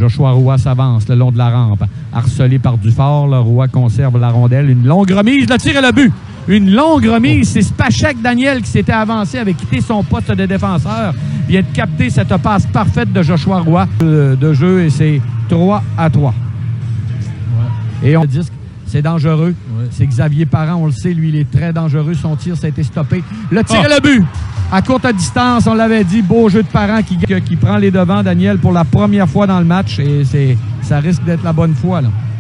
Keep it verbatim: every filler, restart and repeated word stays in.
Joshua Roy s'avance le long de la rampe. Harcelé par Dufort, le Roy conserve la rondelle. Une longue remise, le tir et le but. Une longue remise. C'est Spachek Daniel qui s'était avancé, avait quitté son poste de défenseur. Vient de capter cette passe parfaite de Joshua Roy de, de jeu et c'est trois à trois. Ouais. Et on dit c'est dangereux. Ouais. C'est Xavier Parent, on le sait, lui, il est très dangereux. Son tir, ça a été stoppé. Le tir oh. et le but. À courte distance, on l'avait dit, beau jeu de Parent qui, qui prend les devants, Daniel, pour la première fois dans le match. Et c'est, ça risque d'être la bonne fois, là.